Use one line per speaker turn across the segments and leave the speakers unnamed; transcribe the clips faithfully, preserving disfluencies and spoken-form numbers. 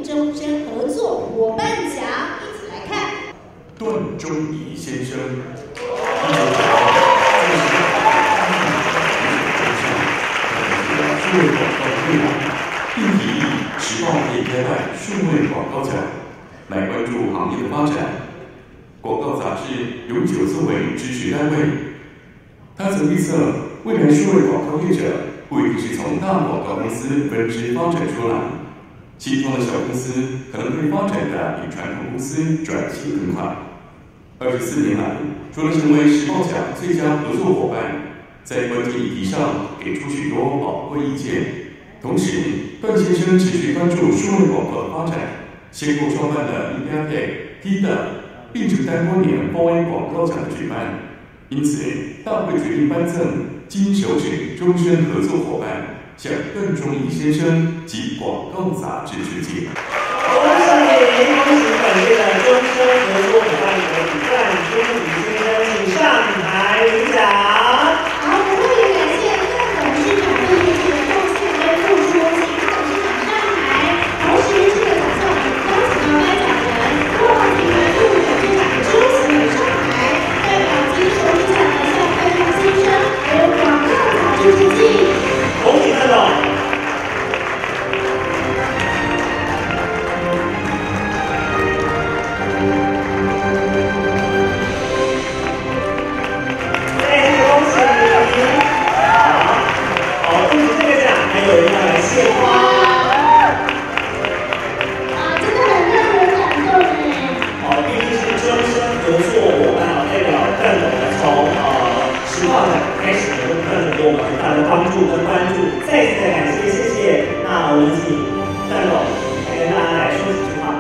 终身合作伙伴奖，一起来看。
段忠仪先生，数位广告推广，并提议时报可以开办数位广告奖，来关注行业的发展。广告杂志永久作为支持单位。他曾预测，未来数位广告业者不一定是从大广告公司分支发展出来，新创的小公司可能会发展的比传统公司转型更快。二十四年来，除了成为时报奖最佳合作伙伴，在关键议题上给出许多宝贵意见。同时，段先生持续关注数位广告的发展，先后创办了 MediaTek、T 的，并承担多年 四 A 广告奖的举办。因此，大会决定颁赠金手指终身合作伙伴，向段忠仪先生及广告杂志致敬。
恭喜恭喜本届的终身合作伙伴有段忠仪先生，请上台领奖。
好，我们也感谢段董事长对业界的贡献跟付出，请董事长上台。同时，这个奖项我们邀请到颁奖人洛华集团副董事长周启伟上台，代表金手指奖的向段忠先生和广告杂志致敬。
恭喜段董。有人要来献花，
啊，真的很让人感动哎！
哦，毕竟是终身合作伙伴啊，代表段董呢从呃时报奖开始呢，都看了给我们很大的帮助跟关注，再次的感谢，谢谢。那我们请段董来跟大家来说几句话。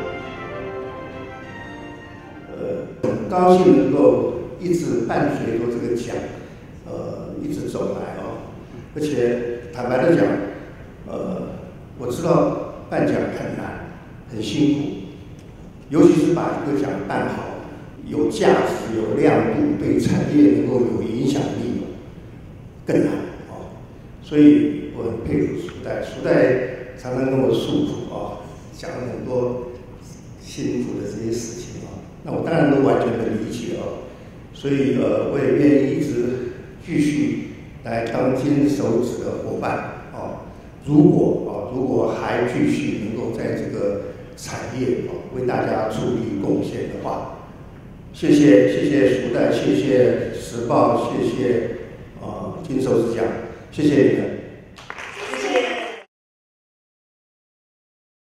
呃，很高兴能够一直伴随着这个奖，呃，一直走来哦，而且。坦白的讲，呃，我知道办奖很难，很辛苦，尤其是把一个奖办好，有价值、有亮度，对产业能够有影响力，更难哦。所以我很佩服苏代，苏代常常跟我诉苦啊，讲了很多辛苦的这些事情啊，那我当然都完全的理解哦。所以呃，我也愿意一直继续。来当金手指的伙伴哦，如果哦，如果还继续能够在这个产业哦为大家出力贡献的话，谢谢谢谢时代，谢谢时报，谢谢啊、呃、金手指奖，谢谢你们。